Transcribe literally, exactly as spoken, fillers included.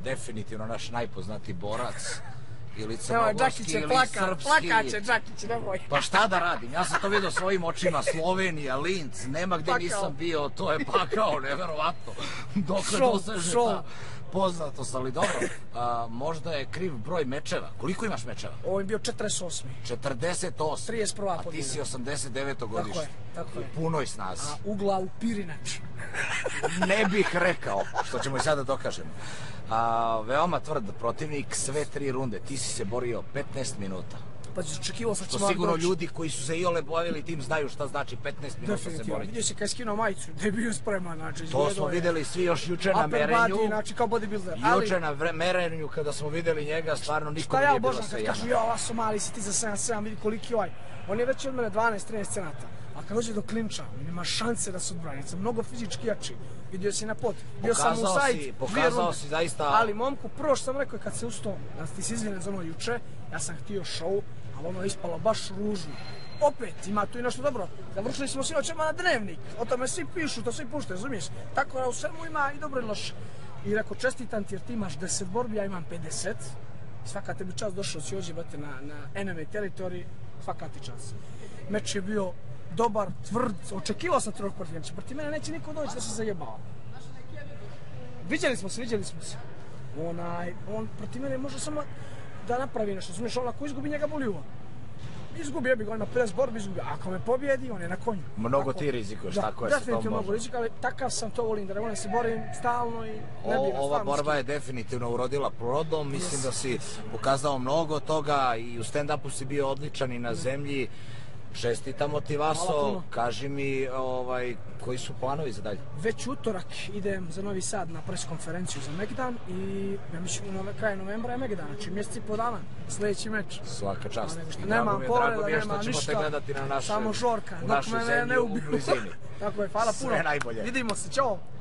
definitivno naš najpoznatiji borac. Ili Evo, Džakić je plaka, plakaće Džakić, nemoj. Pa šta da radim, ja sam to vidio svojim očima, Slovenija, Linz, nema gde nisam bio, to je pakao, neverovatno. Dokle doseže ta poznatost, ali dobro, možda je kriv broj mečeva. Koliko imaš mečeva? Ovo je bio četrdeset osmi. četrdeset osmi? trideset prva A ti si osamdeset deveto godište. Tako je, tako je. U punoj snazi. A ugla u Pirinač. Ne bih rekao, što ćemo i sada dokažemo. Veoma tvrd protivnik, sve tri runde. Ti si se borio petnaest minuta. Pa očekivao sam što sigurno ljudi koji su se iole bavili tim znaju šta znači petnaest minuta se boriti. Definitivno, vidio si kad je skinuo majicu, da je bio spreman, znači. To smo videli svi još juče na merenju. Upper body, znači kao bodybuilder. Juče na merenju kada smo videli njega, stvarno nikom nije bilo sve jedno. Šta ja obožam kad kažu, jo, ova Somali si ti za sedamdesijet sedam, vidi koliki ovaj. On je već od mene dvanaest trinaest cenata. A kad dođe do klinča, nema šanse da se odbrani. Sam mnogo fizički jači. Vidio si na pot. Bio sam u sajt. Pokazao si zaista... Ali momku, prvo što sam rekao kad se ustao, da ti se izvine za ono juče, ja sam htio show, ali ono je ispalo baš ružno. Opet, ima tu i nešto dobro. Završili smo sinoć odmah na dnevnik. O tome svi pišu, to svi pušte, razumiješ? Tako da u svemu ima i dobro i loše. I rekao, čestitam ti jer ti imaš deset borbi, ja imam pedeset. Svaka tebi čast, došao si ovdje, brate, na en em a teritoriji, svaka ti čast. Meč je bio dobar, tvrd, očekivao sam trojku protiv njega, protiv mene neće niko doći da se zajebao. Viđali smo se, viđali smo se. Onaj, on protiv mene može samo da napravi nešto, znaš, on ako izgubi njega boli uvo. Izgubi, ja bih ga, on ima pedeset borbi, izgubi, ako me pobjedi, on je na konju. Mnogo ti rizikuješ, tako je se to može. Definitivno mnogo rizika, ali takav sam to volim, da ne volim se borim stalno i ne bih ga. Ova borba je definitivno urodila plodom, mislim da si pokazao mnogo toga i u stand-upu si bio odličan i na zemlji. Čestitamo ti, Vaso, kaži mi koji su planovi za dalje? Već utorak idem za Novi Sad na preskonferenciju za Megdan i ja mislim na kraju novembra je Megdan, znači mjesec i po dana, sljedeći meč. Svaka čast. Nema povreda, nema ništa, na našoj, samo žorka, u dok me ne ubiju. Blizini. Tako je, hvala puno. Sve najbolje. Vidimo se, čao.